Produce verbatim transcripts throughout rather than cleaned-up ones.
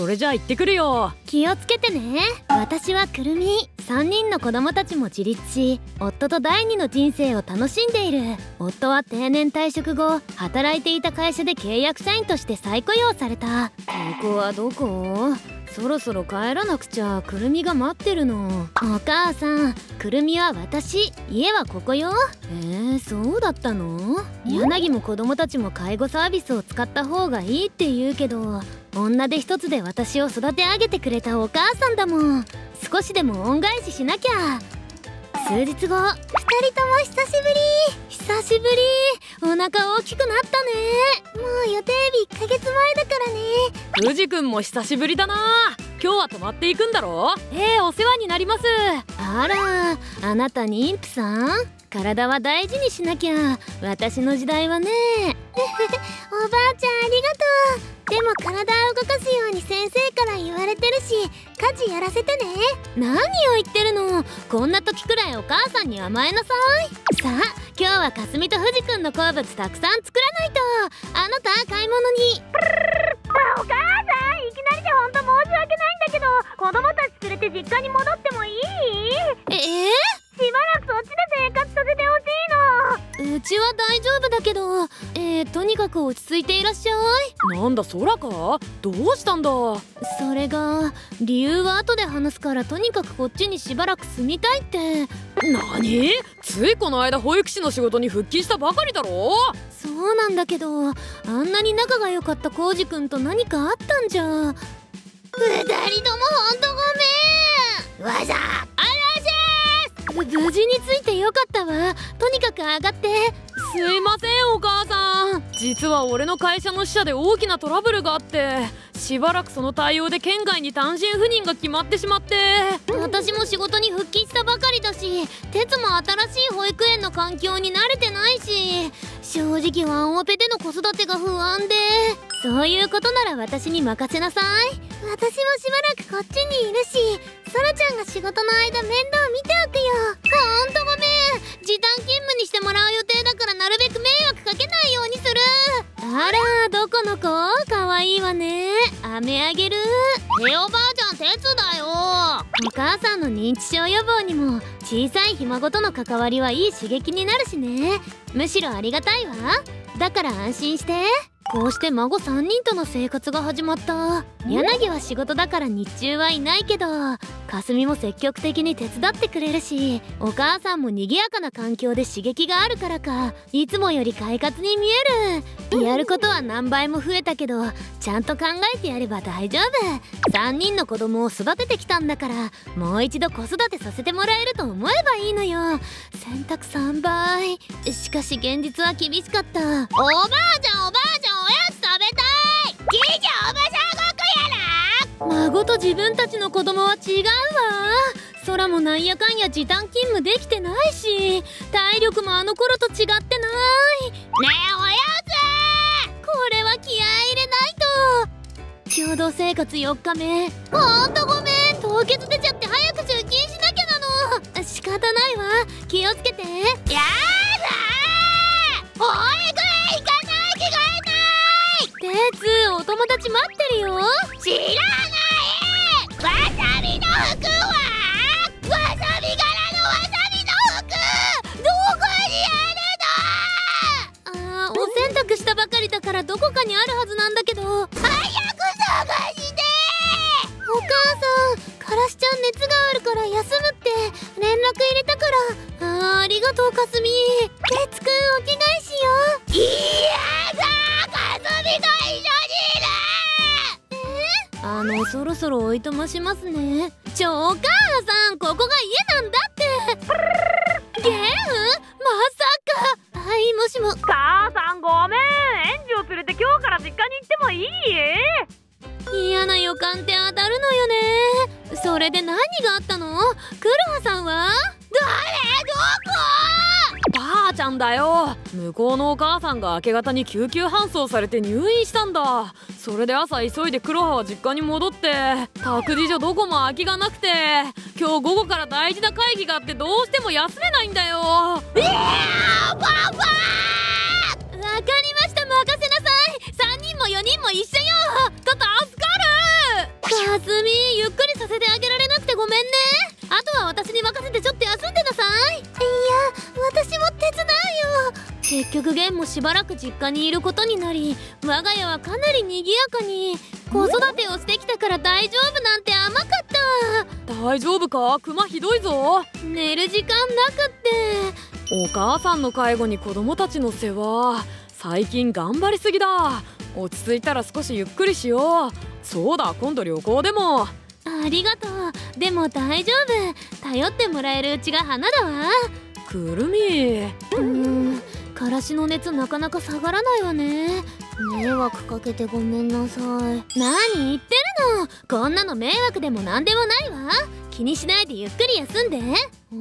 それじゃあ行ってくるよ。 気をつけてね。私はくるみ。さんにんの子供たちも自立し、夫と第二の人生を楽しんでいる。夫は定年退職後、働いていた会社で契約社員として再雇用された。ここはどこ？そろそろ帰らなくちゃ。くるみが待ってるの。お母さん、くるみは私。家はここよ。えー、そうだったの？柳も子供たちも介護サービスを使った方がいいって言うけど、女手一つで私を育て上げてくれたお母さんだもん。少しでも恩返ししなきゃ。数日後、ふたりとも久しぶり。久しぶり。お腹大きくなったね。もう予定日いっかげつまえだからね。 藤くんも久しぶりだな。今日は泊まっていくんだろ？えー、お世話になります。 あら、あなた妊婦さん？体は大事にしなきゃ。私の時代はね。おばあちゃんありがとう。でも体を動かすように先生から言われてるし、家事やらせてね。何を言ってるの。こんな時くらいお母さんに甘えなさい。さあ、今日はかすみと藤くんの好物たくさん作らないと。あなた買い物に。 お母さん、いきなりでほんと申し訳ないんだけど、子供たち連れて実家に戻ってもいい？ ええー、 しばらくそっちで生活させてほしいの。 うちは大丈夫だけど、えー、とにかく落ち着いていらっしゃい。 なんだ空か？どうしたんだ？ それが理由は後で話すから、とにかくこっちにしばらく住みたいって。 何？ついこの間保育士の仕事に復帰したばかりだろ？ そうなんだけど、あんなに仲が良かったコウジ君と何かあったんじゃ。二人ともほんとごめん。わざあらしー。無事についてよかったわ。とにかく上がって。 すいませんお母さん。実は俺の会社の支社で大きなトラブルがあって、しばらくその対応で県外に単身赴任が決まってしまって。 私も仕事に復帰したばかりだし、哲も新しい保育園の環境に慣れてないし、正直ワンオペでの子育てが不安で。そういうことなら私に任せなさい。私もしばらくこっちにいるし、ソラちゃんが仕事の間面倒見ておくよ。ほんとごめん。時短勤務にしてもらう予定だから、なるべく迷惑かけないようにする。あら、どこの子？かわいいわね。飴あげる。え、おばあちゃん手伝よ。お母さんの認知症予防にも小さいひ孫との関わりはいい刺激になるしね。むしろありがたいわ。だから安心して。こうして孫さんにんとの生活が始まった。柳は仕事だから日中はいないけど、かすみも積極的に手伝ってくれるし、お母さんも賑やかな環境で刺激があるからか、いつもより快活に見える。やることは何倍も増えたけど、ちゃんと考えてやれば大丈夫。さんにんの子供を育ててきたんだから、もう一度子育てさせてもらえると思えばいいのよ。洗濯さんばい。しかし現実は厳しかった。おばあちゃんおばあちゃん、おやつ食べたい。じいちゃんおばさんごっこやら。孫と自分たちの子供は違うわ。空もなんやかんや時短勤務できてないし、体力もあの頃と違ってない。ねえおやつ、これは気合い入れないと。共同生活よっかめ。ほんとごめん。凍結出ちゃって早く出勤しなきゃなの。仕方ないわ。気をつけて。やだー、保育園行かない。着替えない。てつ、お友達待ってるよ。知らない。わさびの服はわさび柄のわさびの服、どこにあるの？あー、お洗濯したばかりだからどこかにあるはずなんだけど。早く探して。お母さん、からしちゃん熱があるから休むって連絡入れたから。あー、ありがとうかすみ。てつくんお着替えしよう。いやだー、かすみと一緒にいる。えー、あの、そろそろおいとましますね。ちょ、お母さん、ここが家なんだって。ゲーム？まさか。はい、もしも。 母さんごめん。園児を連れて今日から実家に行ってもいい？ 嫌な予感って当たるのよね。それで何があったの？クロハさんは？誰？どこ？ ばあちゃんだよ。向こうのお母さんが明け方に救急搬送されて入院したんだ。それで朝急いで黒羽は実家に戻って、託児所どこも空きがなくて、今日午後から大事な会議があってどうしても休めないんだよ。 えー、パパ！わかりました、任せなさい。さんにんもよにんも一緒よ。と助かる。 結局ゲンもしばらく実家にいることになり、我が家はかなり賑やかに。子育てをしてきたから大丈夫なんて甘かった。 大丈夫か？クマひどいぞ。 寝る時間なくって。 お母さんの介護に子供たちの世話、最近頑張りすぎだ。落ち着いたら少しゆっくりしよう。そうだ、今度旅行でも。 ありがとう。でも大丈夫、頼ってもらえるうちが花だわ。 くるみ。 うーん、からしの熱なかなか下がらないわね。迷惑かけてごめんなさい。何言ってるの。こんなの迷惑でもなんでもないわ。気にしないでゆっくり休んで。うん。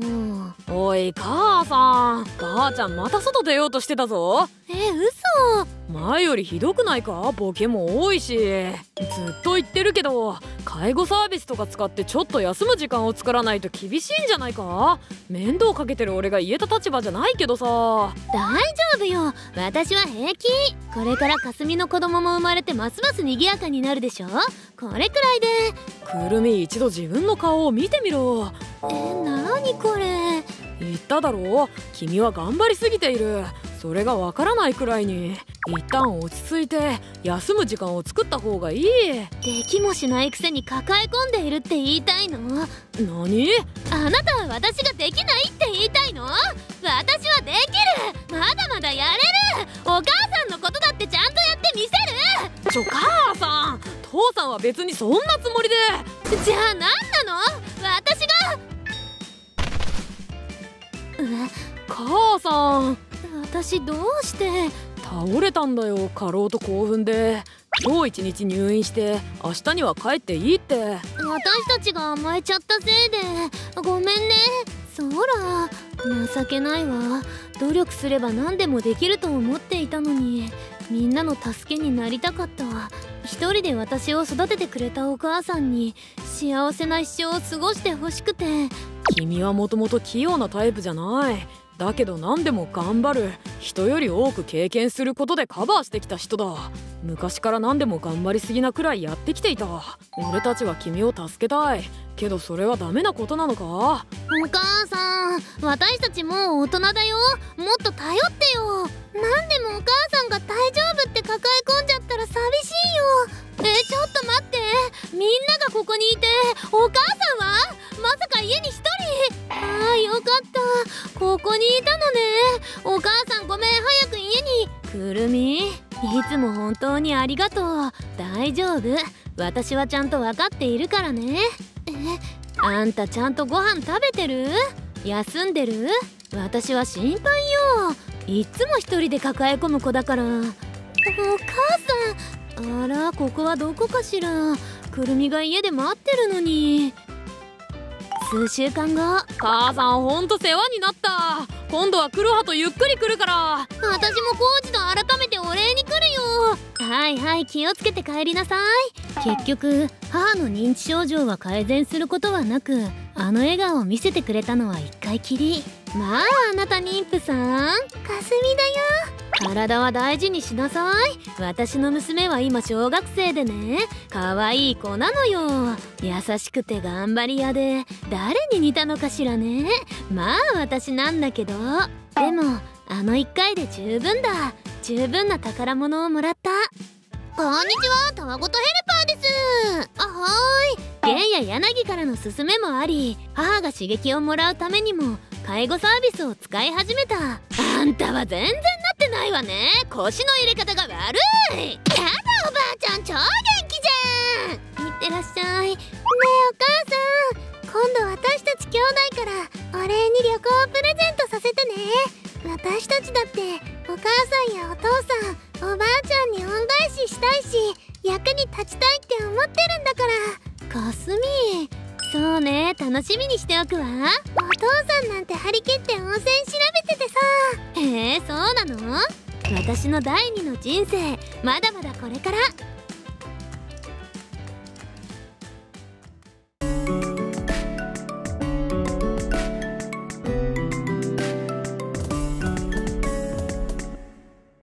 おい母さん、ばあちゃんまた外出ようとしてたぞ。 え、嘘。 前よりひどくないか？ボケも多いし。ずっと言ってるけど、介護サービスとか使ってちょっと休む時間を作らないと厳しいんじゃないか？面倒かけてる俺が言えた立場じゃないけどさ。 大丈夫よ、私は平気。これからかすみの子供も生まれてますます賑やかになるでしょ。これくらいで。 くるみ、一度自分の顔を見てみろ。 え、なにこれ。 言っただろう、君は頑張りすぎている。それがわからないくらいに一旦落ち着いて休む時間を作った方がいい。 できもしないくせに抱え込んでいるって言いたいの？ 何？ あなたは私ができないって言いたいの？私はできる。まだまだやれる。お母さんのことだってちゃんとやってみせる。 ちょ母さん、父さんは別にそんなつもりで。 じゃあ何なの？私が。 え、母さん、 私どうして？ 倒れたんだよ、過労と興奮で。今日一日入院して明日には帰っていいって。 私たちが甘えちゃったせいでごめんね。そら、情けないわ。努力すれば何でもできると思っていたのに、みんなの助けになりたかったわ。一人で私を育ててくれたお母さんに幸せな一生を過ごしてほしくて。 君はもともと器用なタイプじゃない。だけど何でも頑張る、人より多く経験することでカバーしてきた人だ。昔から何でも頑張りすぎなくらいやってきていた。俺たちは君を助けたいけど、それはダメなことなのか？ お母さん、私たちもう大人だよ。もっと頼ってよ。なんでもお母さんが大丈夫って抱え込んじゃったら寂しいよ。え、ちょっと待って。みんながここにいて、お母さんはまさか家に一人。ああ、よかった。ここにいたのね。お母さんごめん、早く家に。くるみ、いつも本当にありがとう。大丈夫、私はちゃんと分かっているからね。え、あんたちゃんとご飯食べてる？休んでる？私は心配よ。いつも一人で抱え込む子だから。お母さん、あら、ここはどこかしら。くるみが家で待ってるのに。数週間後。 母さんほんと世話になった。今度は来るはとゆっくり来るから。 私もコーチと改めてお礼に来るよ。はいはい、気をつけて帰りなさい。結局母の認知症状は改善することはなく、あの笑顔を見せてくれたのは一回きり。まあ、あなた妊婦さん、かすみだよ。体は大事にしなさい。私の娘は今小学生でね、可愛い子なのよ。優しくて頑張り屋で、誰に似たのかしらね。まあ私なんだけど、でもあのいっかいで十分だ。十分な宝物をもらった。こんにちは、たわごとヘルパーです。あ、はーい。ゲンや柳からの勧めもあり、母が刺激をもらうためにも介護サービスを使い始めた。あんたは全然なってないわね。腰の入れ方が悪い。やだ、おばあちゃん超元気じゃん。いってらっしゃい。ねえお母さん、今度私たち兄弟からお礼に旅行をプレゼントさせてね。私たちだってお母さんやお父さん、おばあちゃんに恩返ししたいし、役に立ちたいって思ってるんだから。かすみ、そうね、楽しみにしておくわ。お父さんなんて張り切って温泉調べててさ。へえ、そうなの？私の第二の人生、まだまだこれから。